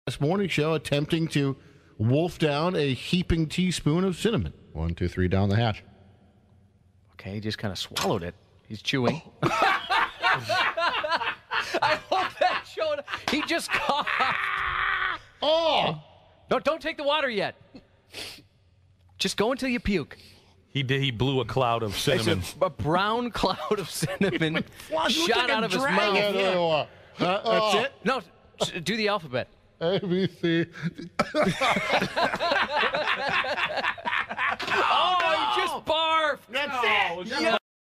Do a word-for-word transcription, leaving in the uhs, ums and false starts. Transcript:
This morning show attempting to wolf down a heaping teaspoon of cinnamon. One, two, three, down the hatch. Okay, he just kind of swallowed it. He's chewing. I hope that showed. He just coughed. Oh! Don't, don't take the water yet. Just go until you puke. He did. He blew a cloud of cinnamon. A, a brown cloud of cinnamon shot out of his mouth. Yeah. Uh, that's oh. it? No, do the alphabet. A, B, C. Oh, he just barfed. That's it. Yeah.